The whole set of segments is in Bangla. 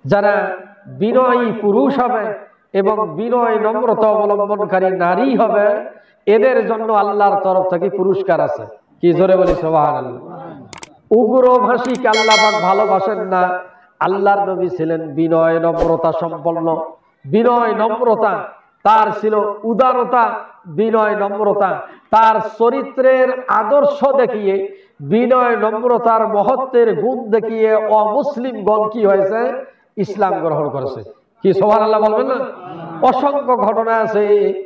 যারা বিনয়ী পুরুষ হবে এবং বিনয় নম্রতা অবলম্বনকারী নারী হবে, এদের জন্য আল্লাহর তরফ থেকে পুরস্কার আছে। কি জোরে বলি সুবহানাল্লাহ। উগ্রভাষীকে আল্লাহ পাক ভালোবাসেন না। আল্লাহর নবী ছিলেন বিনয় নম্রতা সম্পন্ন। বিনয় নম্রতা তার ছিল, উদারতা, বিনয় নম্রতা তার চরিত্রের আদর্শ দেখিয়ে, বিনয় নম্রতার মহত্বের গুণ দেখিয়ে অমুসলিমগণ কি হয়েছে? ইসলাম গ্রহণ করেছে। কি সুবহানাল্লাহ বলবেন না? অসংখ্য ঘটনা আছে।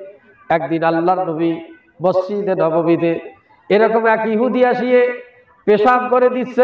একদিন আল্লাহর নবী মসজিদে নববীতে এরকম এক ইহুদি আসিয়ে পেশাব করে দিচ্ছে,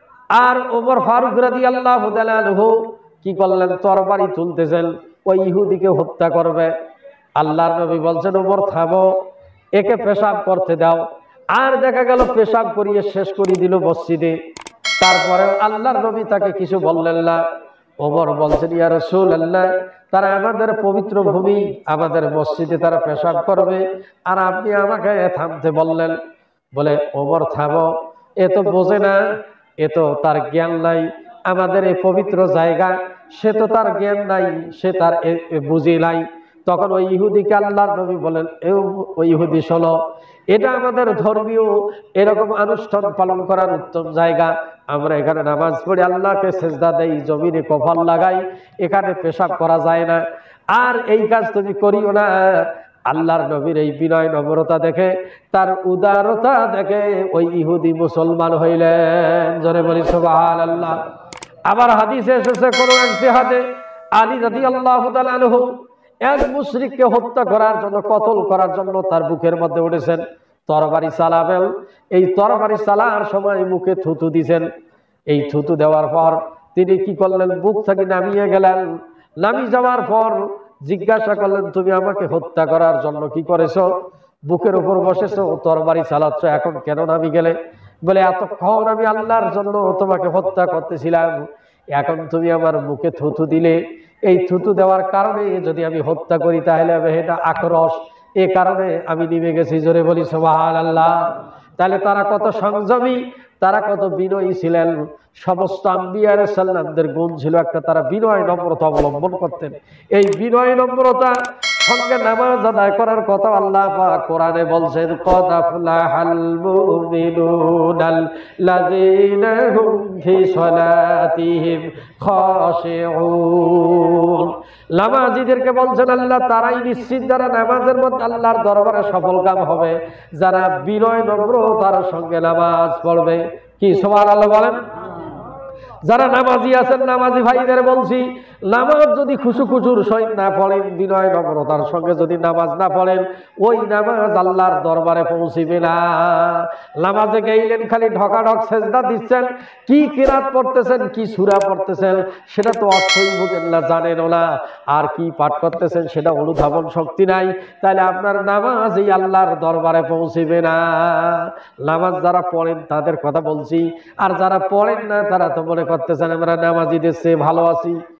আর ওমর ফারুক রাদিয়াল্লাহু তাআলা আনহু কি করলেন? তরবারি তুলতেছেন, ওই ইহুদিকে হত্যা করবে। আল্লাহর নবী বলছেন, ওমর থামো, একে পেশাব করতে দাও। আর দেখা গেল পেশাব করিয়ে শেষ করে দিল মসজিদে। তারপরে আল্লাহর নবী তাকে কিছু বললেন না। ওমর বলছেন, ইয়া রাসূলুল্লাহ, তারা আমাদের পবিত্র ভূমি, আমাদের মসজিদে তারা পেশাব করবে, আর আপনি আমাকে থামতে বললেন। বলে, ওমর থামো, এ তো বোঝে না, এ তো তার জ্ঞান নাই। আমাদের এই পবিত্র জায়গা, সে তো তার জ্ঞান নাই, সে তার বুঝি নাই। তখন ওই ইহুদিকে আল্লাহর নবী বলেন, ওই ইহুদি শোনো, এটা আমাদের ধর্মীয় এরকম অনুষ্ঠান পালন করার উত্তম জায়গা। আমরা এখানে নামাজ পড়ি, আল্লাহকে সেজদা দেই, জমিনে কপাল লাগাই, এখানে পেশাব করা যায় না। আর এই কাজ তুমি করিও না। আল্লাহর নবীর এই বিনয় নম্রতা দেখে, তার উদারতা দেখে ওই ইহুদি মুসলমান হইলেন। জোরে বলি সুবহানাল্লাহ। আবার হাদিসে এসেছে, কোন এক জিহাদে আলী রাদিয়াল্লাহু তাআলা আনহু এক মুশরিককে হত্যা করার জন্য, কতল করার জন্য তার বুকের মধ্যে উঠেছেন, তরবারি চালাবেন। এই তরবারি চালার সময় মুখে থুতু দিয়েছেন। এই থুতু দেওয়ার পর তিনি কি করলেন? বুক থেকে নামিয়ে গেলেন। নামিয়ে যাওয়ার পর জিজ্ঞাসা করলেন, তুমি আমাকে হত্যা করার জন্য কি করেছো? বুকের উপর বসেছো, তরবারি চালাচ্ছ, এখন কেন নামি গেলে? বলে, এতক্ষণ আমি আল্লাহর জন্য তোমাকে হত্যা করতেছিলাম, এখন তুমি আমার মুখে থুতু দিলে। এই থুতু দেওয়ার কারণে যদি আমি হত্যা করি তাহলে এটা আক্রোশ, এ কারণে আমি নেমে গেছি। জোরে বলি সুবহানাল্লাহ। তাহলে তারা কত সংযমী, তারা কত বিনয়ী ছিলেন। সমস্ত আম্বিয়া আলাইহিস সালামদের গুণ ছিল একটা, তারা বিনয় নম্রতা অবলম্বন করতেন। এই বিনয় নম্রতা সঙ্গে নামাজ আদায় করার কথা আল্লাহ পাক কোরআনে বলছেন, কদ আফলাহাল মুমিনুনাল্লাযীনা হুম ফি সালাতিহিম খাশিউন। নামাজীদেরকে বলছেন আল্লাহ, তারাই নিশ্চিত যারা নামাজের মধ্যে আল্লাহর দরবারে সফলকাম হবে, যারা বিনয় নম্রতার সঙ্গে নামাজ পড়বে। কি সুবহানাল্লাহ বলেন? যারা নামাজি আছেন, নামাজি ভাইদের বলছি, নামাজ যদি খুশু খুশুর সহিত না পড়েন, বিনয় নম্রতার সঙ্গে যদি নামাজ না পড়েন, ওই নামাজ আল্লাহর দরবারে পৌঁছিবে না। নামাজে গেলেন খালি ঢকাঢক সেজদা দিচ্ছেন, কি কিরাত পড়তেছেন, কি সূরা পড়তেছেন সেটা তো অর্থই বুঝেন না, জানেনও না। আর কি পাঠ করতেছেন সেটা অনুধাবন শক্তি নাই, তাহলে আপনার নামাজ এই আল্লাহর দরবারে পৌঁছিবে না। নামাজ যারা পড়েন তাদের কথা বলছি, আর যারা পড়েন না তারা তো মনে করতেছেন আমরা নামাজিদের চেয়ে ভালো আছি।